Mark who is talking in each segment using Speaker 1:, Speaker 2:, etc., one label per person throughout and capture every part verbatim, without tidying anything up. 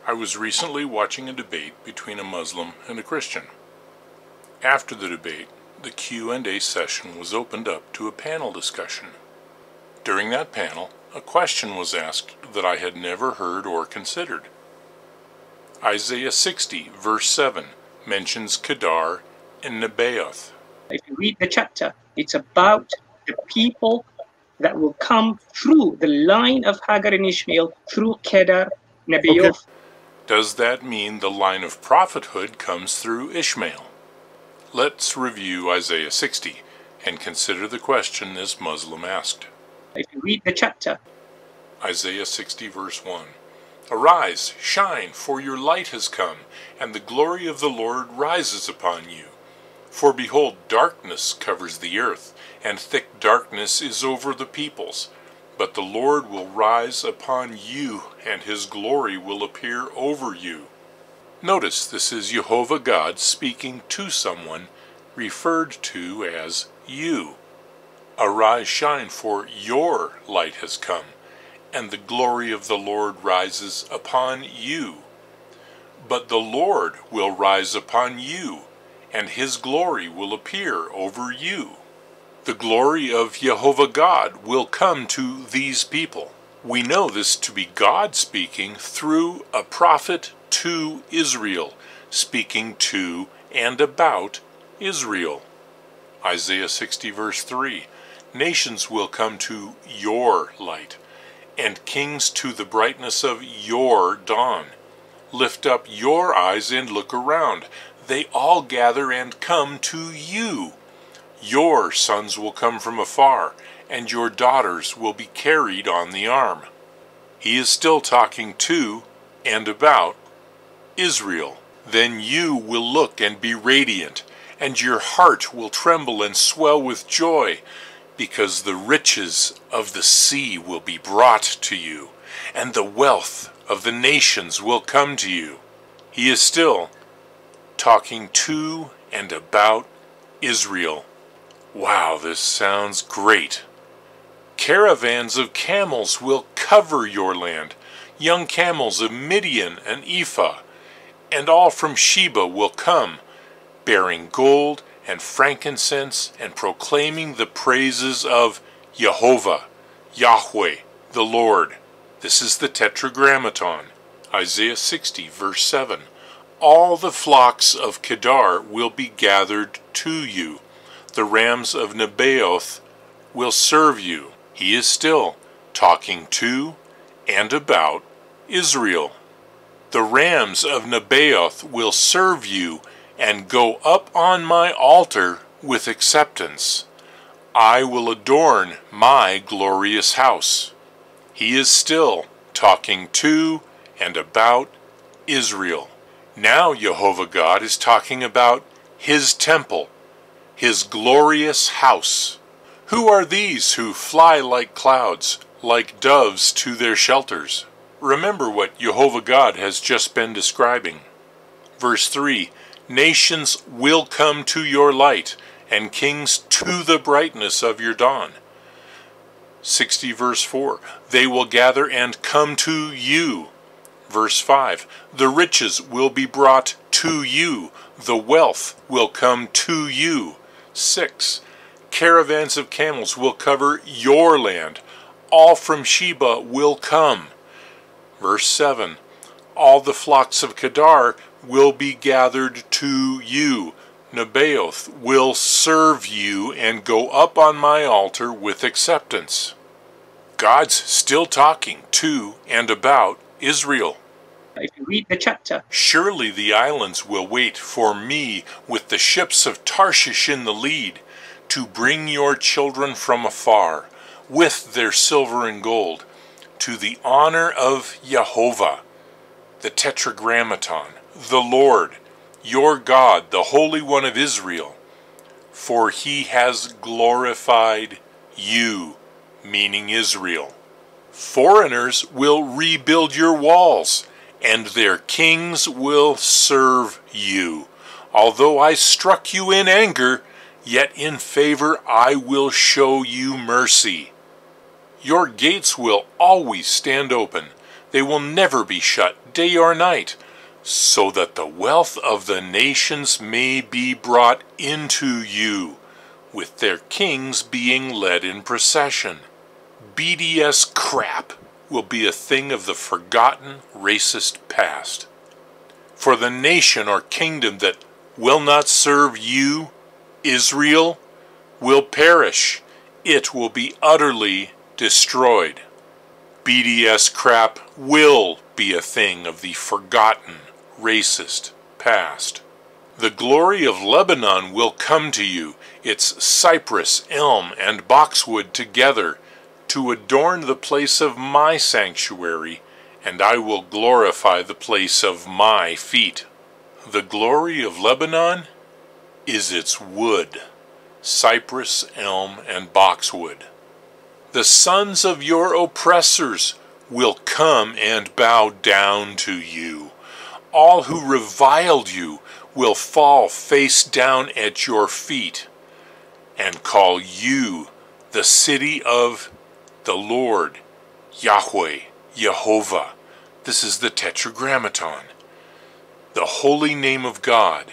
Speaker 1: I was recently watching a debate between a Muslim and a Christian. After the debate, the Q and A session was opened up to a panel discussion. During that panel, a question was asked that I had never heard or considered. Isaiah sixty, verse seven, mentions Kedar and Nebaioth.
Speaker 2: If you read the chapter, it's about the people that will come through the line of Hagar and Ishmael through Kedar, Nebaioth.
Speaker 1: Okay. Does that mean the line of prophethood comes through Ishmael? Let's review Isaiah sixty and consider the question this Muslim asked.
Speaker 2: If you read the chapter,
Speaker 1: Isaiah sixty, verse one. Arise, shine, for your light has come, and the glory of the Lord rises upon you. For behold, darkness covers the earth, and thick darkness is over the peoples. But the Lord will rise upon you, and his glory will appear over you. Notice this is Jehovah God speaking to someone, referred to as you. Arise, shine, for your light has come, and the glory of the Lord rises upon you. But the Lord will rise upon you, and his glory will appear over you. The glory of Jehovah God will come to these people. We know this to be God speaking through a prophet to Israel, speaking to and about Israel. Isaiah sixty, verse three. Nations will come to your light, and kings to the brightness of your dawn. Lift up your eyes and look around. They all gather and come to you. Your sons will come from afar, and your daughters will be carried on the arm. He is still talking to and about Israel. Then you will look and be radiant, and your heart will tremble and swell with joy, because the riches of the sea will be brought to you, and the wealth of the nations will come to you. He is still talking to and about Israel. Wow, this sounds great. Caravans of camels will cover your land, young camels of Midian and Ephah, and all from Sheba will come, bearing gold and frankincense and proclaiming the praises of Jehovah, Yahweh, the Lord. This is the Tetragrammaton, Isaiah sixty, verse seven. All the flocks of Kedar will be gathered to you. The rams of Nebaioth will serve you. He is still talking to and about Israel. The rams of Nebaioth will serve you and go up on my altar with acceptance. I will adorn my glorious house. He is still talking to and about Israel. Now Jehovah God is talking about his temple, his glorious house. Who are these who fly like clouds, like doves to their shelters? Remember what Jehovah God has just been describing. Verse three, nations will come to your light, and kings to the brightness of your dawn. sixty, verse four, they will gather and come to you. Verse five, the riches will be brought to you, the wealth will come to you. six, caravans of camels will cover your land, all from Sheba will come. Verse seven, all the flocks of Kedar will be gathered to you. Nebaioth will serve you and go up on my altar with acceptance. God's still talking to and about Israel.
Speaker 2: If you read the chapter,
Speaker 1: surely the islands will wait for me with the ships of Tarshish in the lead, to bring your children from afar, with their silver and gold, to the honor of Jehovah, the Tetragrammaton, the Lord, your God, the Holy One of Israel, for he has glorified you, meaning Israel. Foreigners will rebuild your walls, and their kings will serve you. Although I struck you in anger, yet in favor I will show you mercy. Your gates will always stand open. They will never be shut day or night, so that the wealth of the nations may be brought into you, with their kings being led in procession. B D S crap will be a thing of the forgotten, racist past. For the nation or kingdom that will not serve you, Israel, will perish. It will be utterly destroyed. B D S crap will be a thing of the forgotten, racist past. The glory of Lebanon will come to you, its cypress, elm, and boxwood together, to adorn the place of my sanctuary, and I will glorify the place of my feet. The glory of Lebanon is its wood, cypress, elm, and boxwood. The sons of your oppressors will come and bow down to you. All who reviled you will fall face down at your feet, and call you the city of the Lord, Yahweh, Jehovah. This is the Tetragrammaton, the holy name of God.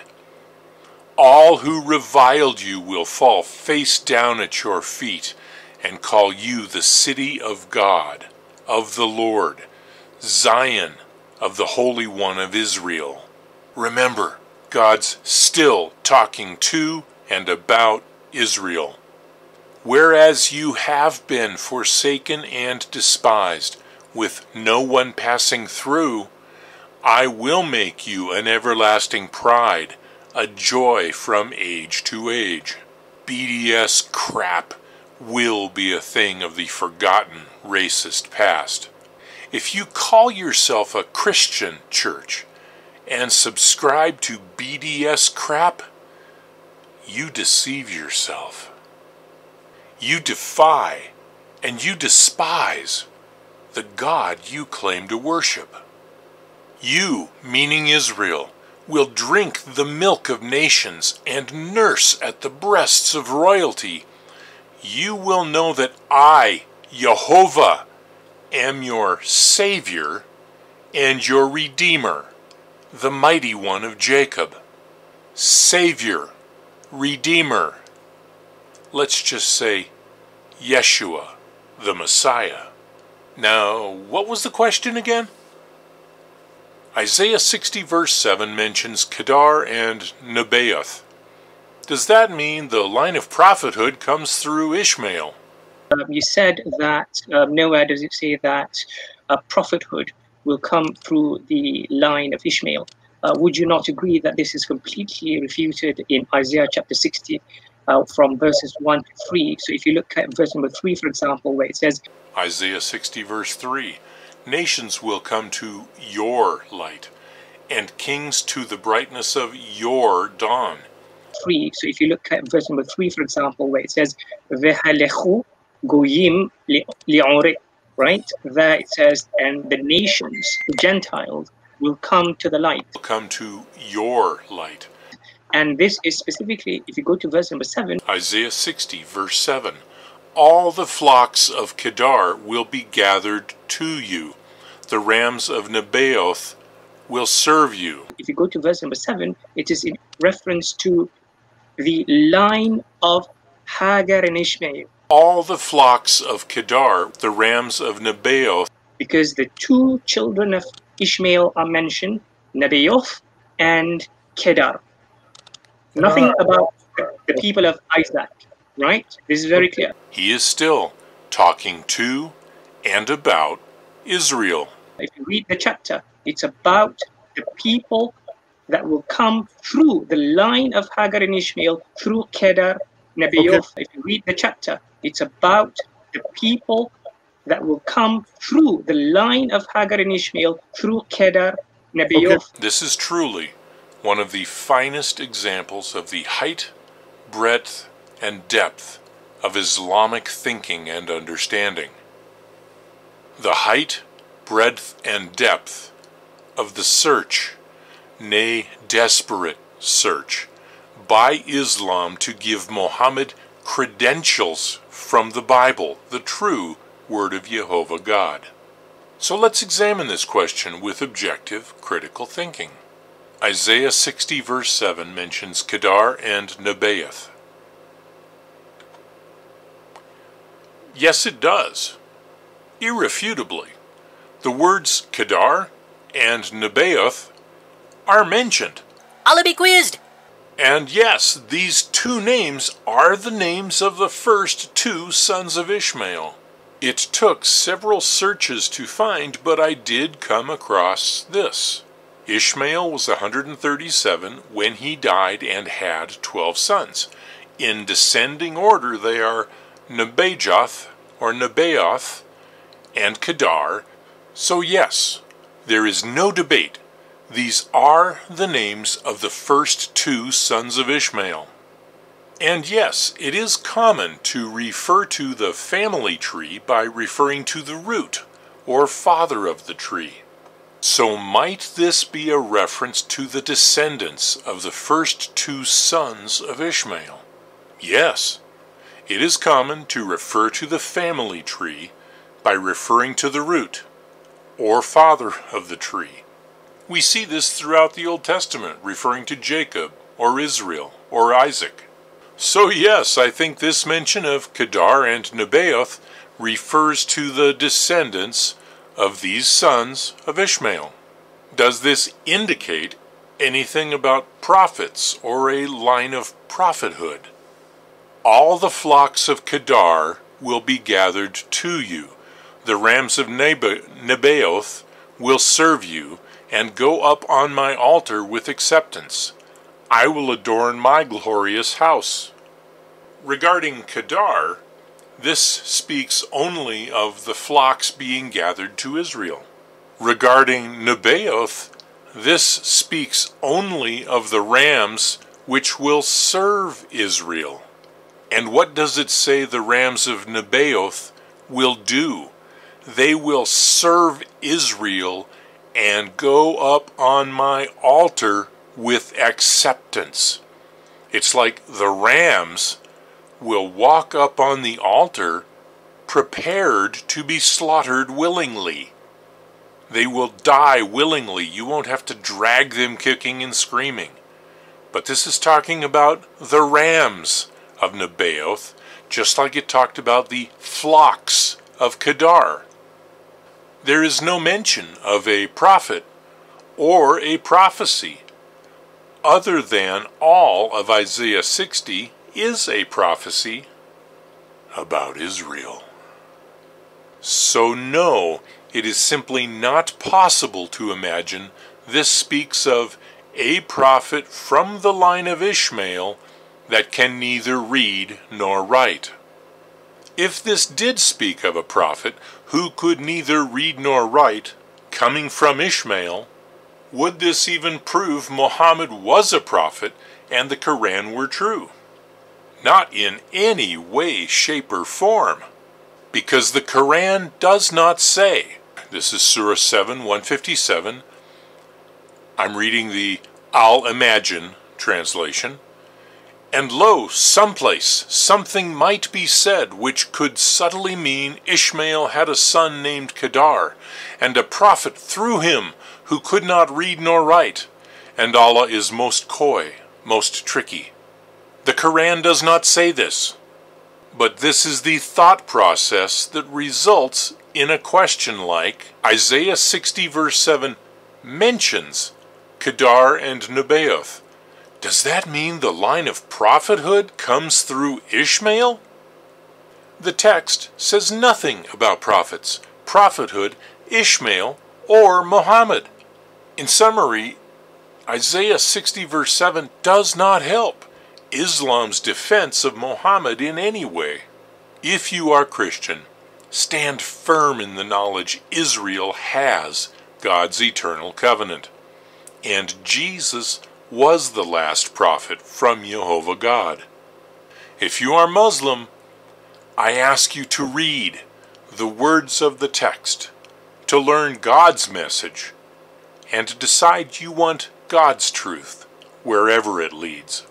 Speaker 1: All who reviled you will fall face down at your feet, and call you the city of God, of the Lord, Zion, of the Holy One of Israel. Remember, God's still talking to and about Israel. Whereas you have been forsaken and despised, with no one passing through, I will make you an everlasting pride, a joy from age to age. B D S crap will be a thing of the forgotten, racist past. If you call yourself a Christian church and subscribe to B D S crap, you deceive yourself. You defy and you despise the God you claim to worship. You, meaning Israel, will drink the milk of nations and nurse at the breasts of royalty. You will know that I, Jehovah, am your Savior and your Redeemer, the Mighty One of Jacob. Savior, Redeemer. Let's just say Yeshua, the Messiah. Now, what was the question again? Isaiah sixty verse seven mentions Kedar and Nebaioth. Does that mean the line of prophethood comes through Ishmael?
Speaker 2: Um, you said that um, nowhere does it say that uh, prophethood will come through the line of Ishmael. Uh, would you not agree that this is completely refuted in Isaiah chapter sixty uh, from verses one to three? So if you look at verse number three, for example, where it says,
Speaker 1: Isaiah sixty verse three, nations will come to your light, and kings to the brightness of your dawn.
Speaker 2: Three. So if you look at verse number three, for example, where it says, Vehalechu goyim li'ore, right? There it says, and the nations, the Gentiles, will come to the light.
Speaker 1: Will come to your light.
Speaker 2: And this is specifically, if you go to verse number seven,
Speaker 1: Isaiah sixty verse seven, all the flocks of Kedar will be gathered to you. The rams of Nebaioth will serve you.
Speaker 2: If you go to verse number seven, it is in reference to the line of Hagar and Ishmael.
Speaker 1: All the flocks of Kedar, the rams of Nebaioth.
Speaker 2: Because the two children of Ishmael are mentioned, Nebaioth and Kedar. Nothing uh, about the people of Isaac, right? This is very clear.
Speaker 1: He is still talking to and about Israel.
Speaker 2: If you read the chapter, it's about the people that will come through the line of Hagar and Ishmael, through Kedar, Nebaioth. Okay. If you read the chapter, it's about the people that will come through the line of Hagar and Ishmael, through Kedar, Nebaioth.
Speaker 1: Okay. This is truly one of the finest examples of the height, breadth, and depth of Islamic thinking and understanding. The height, breadth, and depth of the search, nay, desperate search, by Islam to give Muhammad credentials from the Bible, the true Word of Jehovah God. So let's examine this question with objective, critical thinking. Isaiah sixty verse seven mentions Kedar and Nebaioth. Yes, it does. Irrefutably. The words Kedar and Nebaioth are mentioned.
Speaker 3: I'll be quizzed.
Speaker 1: And yes, these two names are the names of the first two sons of Ishmael. It took several searches to find, but I did come across this. Ishmael was one hundred thirty-seven when he died and had twelve sons. In descending order, they are Nebajoth or Nebaioth and Kedar. So yes, there is no debate. These are the names of the first two sons of Ishmael. And yes, it is common to refer to the family tree by referring to the root or father of the tree. So might this be a reference to the descendants of the first two sons of Ishmael? Yes, it is common to refer to the family tree by referring to the root or father of the tree. We see this throughout the Old Testament, referring to Jacob or Israel or Isaac. So yes, I think this mention of Kedar and Nebaioth refers to the descendants of these sons of Ishmael. Does this indicate anything about prophets or a line of prophethood? All the flocks of Kedar will be gathered to you. The rams of Neba- Nebaioth will serve you and go up on my altar with acceptance. I will adorn my glorious house. Regarding Kedar, this speaks only of the flocks being gathered to Israel. Regarding Nebaioth, this speaks only of the rams which will serve Israel. And what does it say the rams of Nebaioth will do? They will serve Israel and go up on my altar with acceptance. It's like the rams will walk up on the altar prepared to be slaughtered willingly. They will die willingly. You won't have to drag them kicking and screaming. But this is talking about the rams of Nebaioth, just like it talked about the flocks of Kedar. There is no mention of a prophet or a prophecy, other than all of Isaiah sixty is a prophecy about Israel. So no, it is simply not possible to imagine this speaks of a prophet from the line of Ishmael that can neither read nor write. If this did speak of a prophet who could neither read nor write, coming from Ishmael, would this even prove Muhammad was a prophet and the Quran were true? Not in any way, shape, or form, because the Quran does not say, this is Surah seven, one fifty-seven, I'm reading the Al-Imagine translation, and lo, someplace something might be said which could subtly mean Ishmael had a son named Kedar, and a prophet through him who could not read nor write, and Allah is most coy, most tricky. The Quran does not say this, but this is the thought process that results in a question like Isaiah sixty verse seven mentions Kedar and Nebaioth. Does that mean the line of prophethood comes through Ishmael? The text says nothing about prophets, prophethood, Ishmael, or Muhammad. In summary, Isaiah sixty verse seven does not help Islam's defense of Muhammad in any way. If you are Christian, stand firm in the knowledge Israel has God's eternal covenant, and Jesus was the last prophet from Jehovah God. If you are Muslim, I ask you to read the words of the text, to learn God's message, and to decide you want God's truth wherever it leads.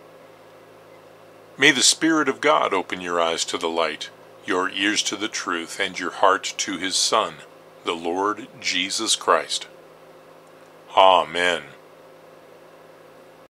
Speaker 1: May the Spirit of God open your eyes to the light, your ears to the truth, and your heart to His Son, the Lord Jesus Christ. Amen.